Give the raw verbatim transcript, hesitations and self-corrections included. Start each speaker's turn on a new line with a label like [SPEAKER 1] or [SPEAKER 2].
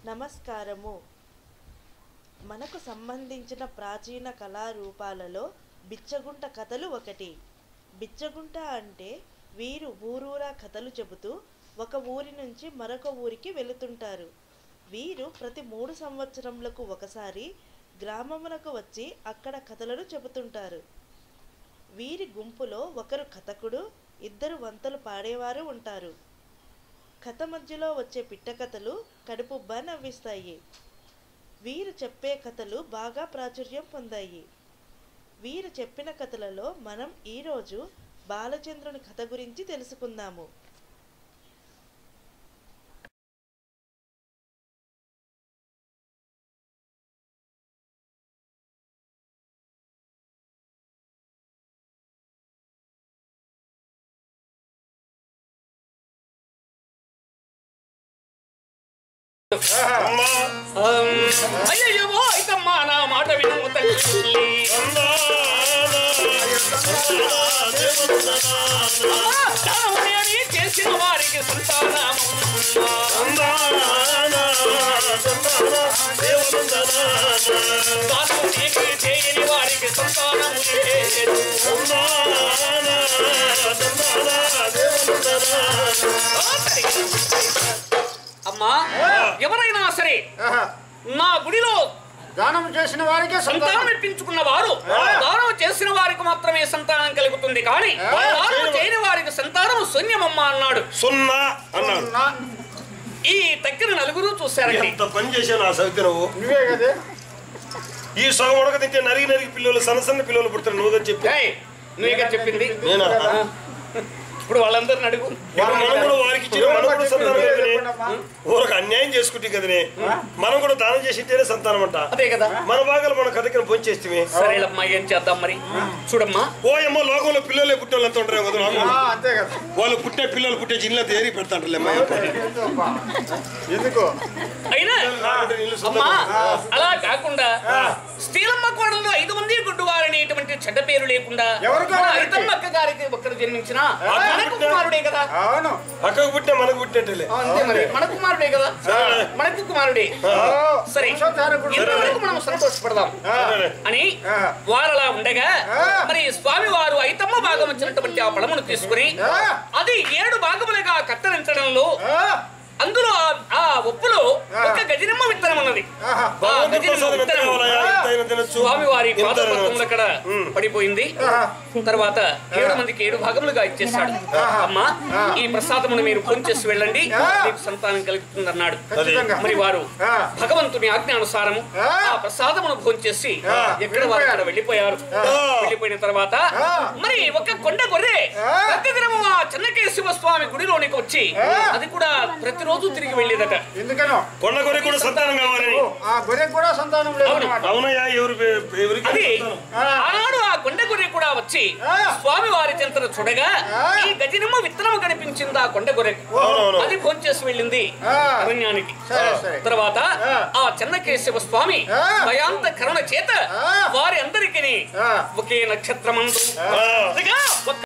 [SPEAKER 1] నమస్కారము. మనకు సంబంధించిన ప్రాచీన కళారూపాలలో బిచ్చగుంట కథలు ఒకటి. బిచ్చగుంట అంటే వీరు ఊరూరా కథలు చెబుతూ ఒక ఊరి నుంచి మరొక ఊరికి వెళుతుంటారు. వీరు ప్రతి మూడు సంవత్సరములకు ఒకసారి గ్రామమునకు వచ్చి అక్కడ కథలను చెబుతుంటారు. వీరి గుంపులో ఒకరు కథకుడు, ఇద్దరు వంతలు పాడేవారు ఉంటారు. కథ మధ్యలో వచ్చే పిట్ట కథలు కడుపుబ్బా నవ్విస్తాయి. వీరు చెప్పే కథలు బాగా ప్రాచుర్యం పొందాయి. వీరు చెప్పిన కథలలో మనం ఈరోజు బాలచంద్రుని కథ గురించి తెలుసుకుందాము.
[SPEAKER 2] అయ్యో ఇదమ్మా నా మాట విను తల్లి. చేసిన వారికి సంతానం చేయని వారికి సంతానం అమ్మా. ఎవరైనా సరే నా గుడిలో
[SPEAKER 3] దానం చేసిన వారికి
[SPEAKER 2] సంతానం ఇప్పించుకున్న వారు దానం చేసిన వారికి మాత్రమే సంతానం కలుగుతుంది, కానీ దానం చేయని వారికి సంతానం శూన్యమమ్మ అన్నాడు.
[SPEAKER 4] సున్నా అన్నాడు.
[SPEAKER 2] ఈ దగ్గర నలుగురు చూశారండి.
[SPEAKER 4] ఎంత పని చేశావు నా సవిత నువ్వు.
[SPEAKER 3] నువ్వే కదా
[SPEAKER 4] ఈ సగం ఉడక తింటే నరిగి నరిగి పిల్లలు సన్న సన్న పిల్లలు పుడతారు. నువ్వు కదా చెప్పి
[SPEAKER 2] నువ్వే చెప్పింది.
[SPEAKER 4] నేనా?
[SPEAKER 2] ఇప్పుడు వాళ్ళందరిని అడుగు.
[SPEAKER 4] మనం కూడా వారికి ఇచ్చిన మనం కూడా సంతానం కదనే. ఊరికి అన్యాయం చేసుకుంటే కదనే మనం కూడా దానం చేసింటేనే సంతానం అంట.
[SPEAKER 2] అదే కదా
[SPEAKER 4] మన భాగాలు మన కథకి పొంచేస్తే
[SPEAKER 2] సరేలమ్మా, ఏం చేద్దాం మరి. చూడమ్మా,
[SPEAKER 4] ఓ అమ్మ లోకంలో పిల్లలే పుట్టే వాళ్ళు ఎంత ఉంటారు కదా.
[SPEAKER 3] అంతే కదా,
[SPEAKER 4] వాళ్ళు పుట్టే పిల్లలు పుట్టే జిల్లా తేరి పెడతాంటారు.
[SPEAKER 3] ఎందుకు
[SPEAKER 2] అయినా అమ్మా అలా కాకుండా శ్రీలమ్మ కోడలు ఐదు మంది గుడ్డు వారనేటువంటి చెడ్డ పేరు లేకుండా ఐతమ్మక్క గారికి ఒక్కరు జన్మించిన మనకు కుమారుడే కదా.
[SPEAKER 3] అవును,
[SPEAKER 4] అక్కకు పుట్టే మనకు పుట్టినట్లే.
[SPEAKER 2] అంతే మరి, మన కుమారుడే కదా, మనకు కుమారుడే. సరే, ఇంతవరకు మనం సంతోషపడదాం అని వారలా ఉండగా మరి స్వామి వారు ఐతమ్మ భాగం వచ్చినటువంటి ఆ పడమును తీసుకుని అది ఏడు భాగములుగా కత్తిరించడంలో అందులో ఆ ఒప్పులో ఒక గజనిమ్మ విత్తనం ఉన్నది. స్వామి వారి పాదపద్మములు అక్కడ పడిపోయింది. తర్వాత ఏడు మందికి ఏడు భాగములుగా ఇచ్చేశాడు. అమ్మా, ఈ ప్రసాదమును మీరు భోంచేసి వెళ్ళండి, మీకు సంతానం కలుగుతుంది అన్నాడు. మరి వారు భగవంతుని ఆజ్ఞానుసారము ఆ ప్రసాదమును భోంచేసి ఎక్కడ వారు అక్కడ వెళ్ళిపోయారు. వెళ్ళిపోయిన తర్వాత మరి ఒక కొండ గొర్రె ప్రతిదినము ఆ చెన్నకేశవ స్వామి గుడిలోనికి వచ్చి అది కూడా ప్రతి రోజు తిరిగి వెళ్ళేదట.
[SPEAKER 3] ఎందుకనో
[SPEAKER 4] కొండ గొర్రె కూడా సంతానం కావాలని.
[SPEAKER 3] ఆ గొర్రె కూడా సంతానం లేదు.
[SPEAKER 4] అవునయ్యా, ఎవరు
[SPEAKER 2] అది ఆనాడు ఆ కొండ గొర్రె కూడా వచ్చి స్వామి వారి చెంతను చూడగా ఈ గజనిమ్మ విత్తనం కనిపించింది ఆ కొండ గొర్రె. అది భోంచేసి వెళ్ళింది అరణ్యానికి. తర్వాత ఆ చెన్నకేశవ స్వామి భయాంత కరుణ చేత వారి అందరికీ ఒకే నక్షత్రమందు